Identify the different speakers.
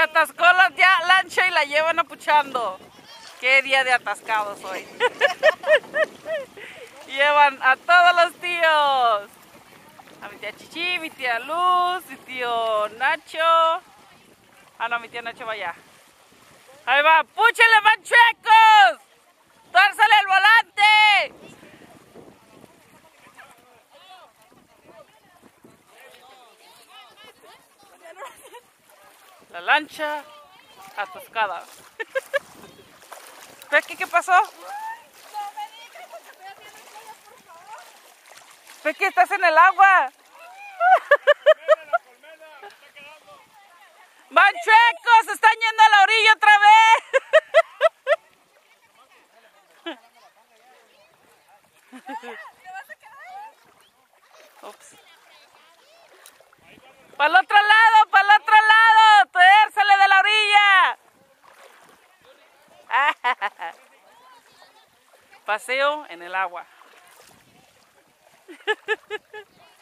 Speaker 1: atascó la lancha y la llevan apuchando. Qué día de atascados hoy. Llevan a todos los tíos. A mi tía Chichi, mi tía Luz, mi tío Nacho. Ah, no, mi tío Nacho va allá. Ahí va, ¡púchele, manchuecos! ¡Tórsale el volante! La lancha atascada. Pequi, ¿qué pasó? Pequi, estás en el agua. ¡Manchuecos! ¡Se están yendo a la orilla otra vez! Ups. ¡Para el otro lado! ¡Para el otro lado! ¡Tuérsale de la orilla! Paseo en el agua.